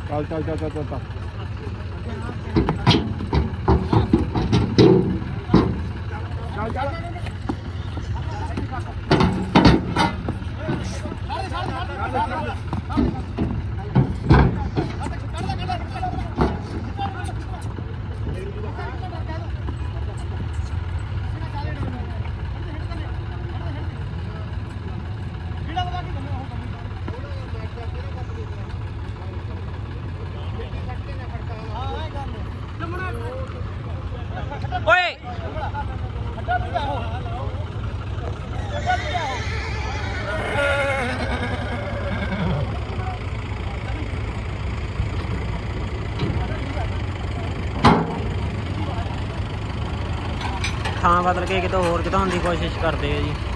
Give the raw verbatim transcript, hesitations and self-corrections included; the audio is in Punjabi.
ਚੱਲ ਚੱਲ ਚੱਲ ਚੱਲ ਚੱਲ ਚੱਲ ਚੱਲ ਓਏ ਥਾਂ ਬਦਲ ਕੇ ਕਿਤੋਂ ਹੋਰ ਕਿਤੋਂ ਦੀ ਕੋਸ਼ਿਸ਼ ਕਰਦੇ ਆ ਜੀ।